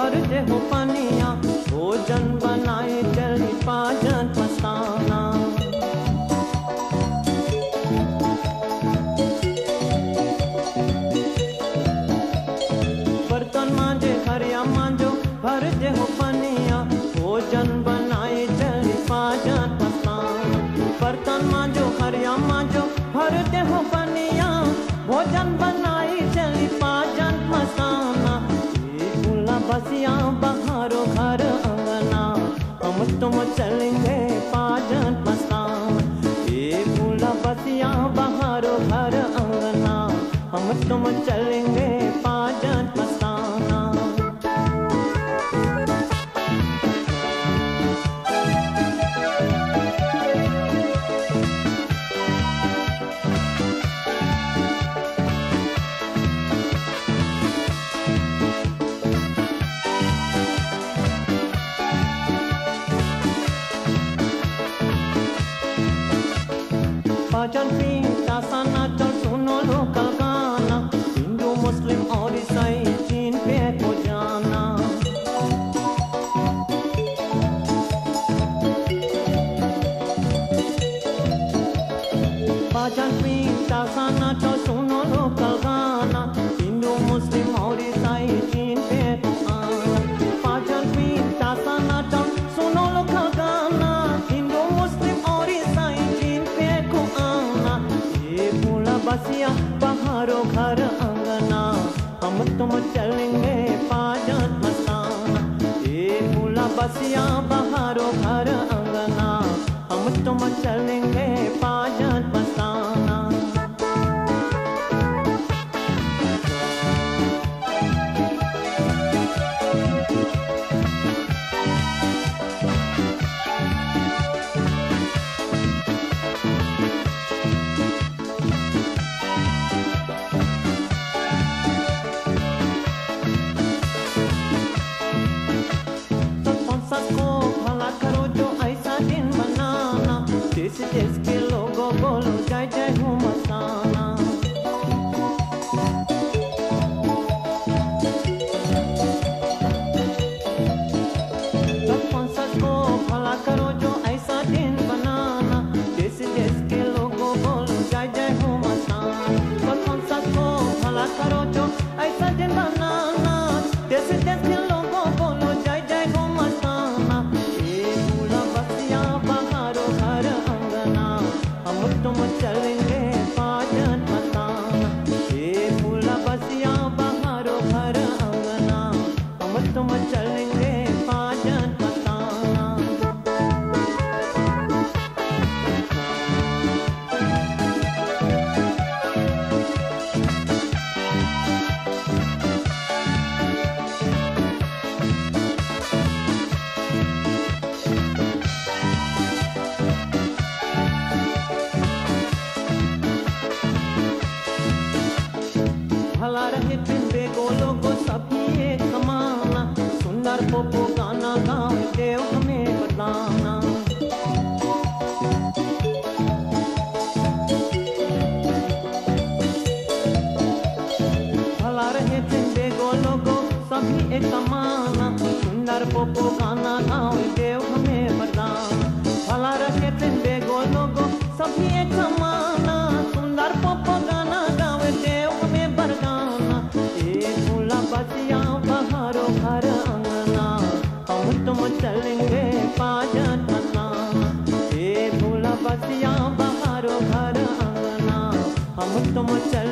भर दे हो पनिया, भोजन बनाए चली पाजन पसाना। बर्तन मांजे हरिया मांजो, भर दे हो पनिया, भोजन बनाए चली पाजन पसाना। बर्तन मांजो हरिया मांजो, भर दे हो पनिया, भोजन बनाए चली पाजन पसाना। बसिया बहारो घर अंगना, हम तुम चलेंगे पाजन पसाना। ये भूला बसिया बहारो घर अंगना, हम तुम चलेंगे पाजन पसाना। पाजन पीता साना चल सुनो लोकल गाना, हिंदू मुस्लिम और ईसाई चीन पे को जाना। पाजन पीता साना चल सुनो लोकल गाना, हिंदू मुस्लिम और ईसाई चीन पे को आना। पाजन पीता साना चल सुनो लोकल गाना, हिंदू मुस्लिम और ईसाई चीन पे को आना। ये भूला बसिया बहारो घर अंगना, हम तुम चलेंगे पाजन पसाना। ये भूला बसिया बहारो घर अंगना, हम तुम चलेंगे पाजन पसाना। सबको भला करो जो ऐसा दिन बनाना, देश देश के लोगों बोलो जय जय हो मसाना। सबको भला करो जो ऐसा दिन बनाना, देश देश के लोगों बोलो जय जय हो मसाना। सबको भला करो जो ऐसा दिन बनाना, देश देश के लोगों बोलो जय जय हो मसाना। हम तुम चलेंगे पाजन पसाना। ये भूला बसिया बहारो घर अंगना, हम तुम चलेंगे पाजन पसाना। भला रहे पिंडे गोलो को सभी एक समाना, सुंदर पोपो गाना गाँव देव हमें बताना। भला रहे पिंडे गोलो को सभी एक समाना, सुंदर पोपो गाना गाँव देव हमें बताना। भला रहे पिंडे गोलो को सभी एक समाना, सुंदर पोपो गाना गाँव देव हमें बरगाना। ये भूला बसिया बहारो घर अंगना, हम तुम चलेंगे पाजन पसाना। ये भूला बसिया बहारो घर अंगना, हम तुम चलेंगे